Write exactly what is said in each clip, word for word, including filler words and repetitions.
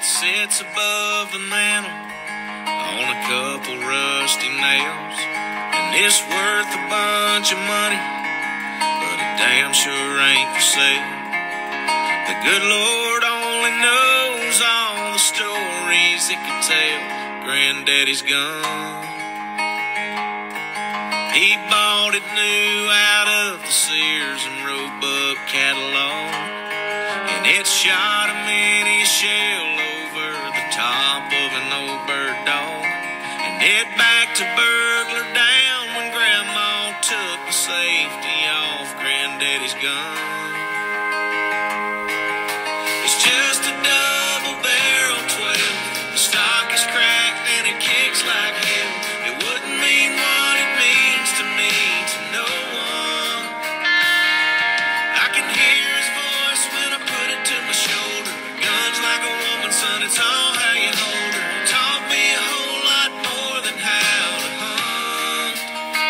sits above the mantel on a couple rusty nails, and it's worth a bunch of money, but it damn sure ain't for sale. The good Lord only knows all the stories it could tell. Granddaddy's gone. He bought it new out of the Sears and Roebuck catalog, and it shot a mini shell over the top of an old bird dog, and it backed a burglar down when Grandma took the safety off Granddaddy's gun. It's just a double barrel twelve. The stock is cracked and it kicks like hell. It wouldn't mean what it means to me to no one. I can hear his voice when I put it to my shoulder. A gun's like a woman, son, it's all how you hold her. It taught me a whole lot more than how to hunt.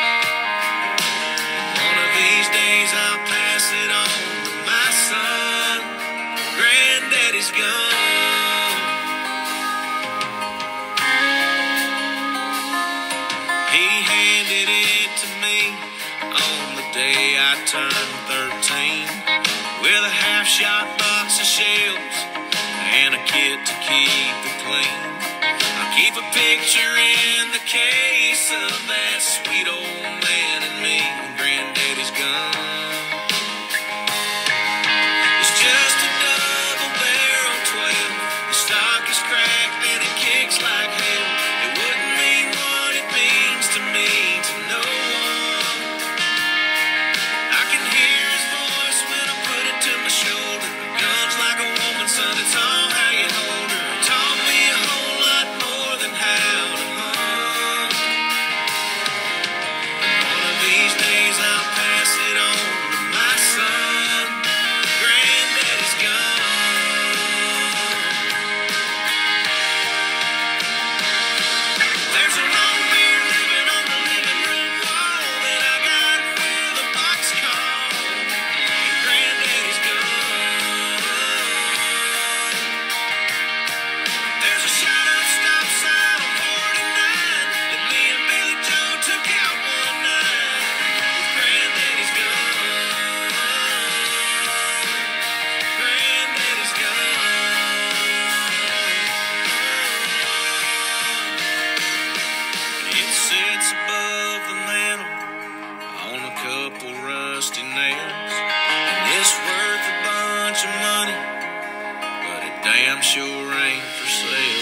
And one of these days I'll pass it on to my son. Granddaddy's gone. He handed it to me on the day I turned thirteen, with a half-shot box of shells and a kit to keep it clean. I keep a picture in the case of that sweet old man and me when Granddaddy's gone. It's just a double barrel twelve. The stock is cracked and it kicks like hell. It wouldn't mean what it means to me to no one. I can hear his voice when I put it to my shoulder. A gun's like a woman, son, it's all how you hold her. It taught me a whole lot more than how to hunt. And one of these days I'll pass it on to my son. Granddaddy's gone. There's a long beard living on the living room wall that I got with a boxcar. And Granddaddy's gone. There's a shot-up stop sign on forty-nine that me and Billy Joe took out one night. With Granddaddy's gone. Granddaddy's gone. It sits above the mantel on a couple rusty nails, and it's worth a bunch of money, but it damn sure ain't for sale.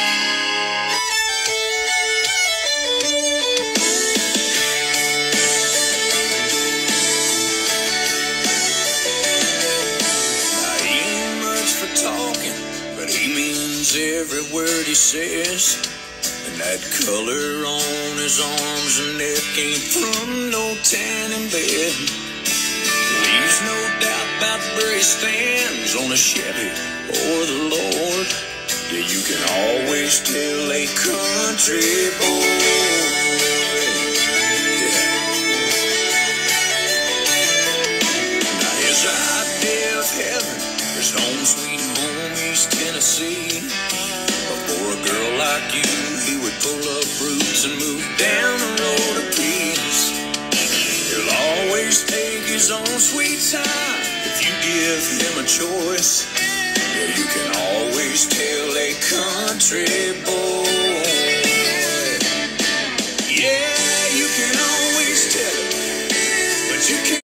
Now, he ain't much for talking, but he means every word he says. And that color on his arms and neck ain't from no tanning bed. Leaves no doubt about where he stands on a Chevy or the Lord. Yeah, you can always tell a country boy. Yeah. Now his idea of heaven is home sweet home East Tennessee. But for a girl like you, he would pull up roots and move down the road a piece. He'll always take his own sweet time if you give him a choice. Yeah, you can always tell a country boy. Yeah, you can always tell it, but you can't.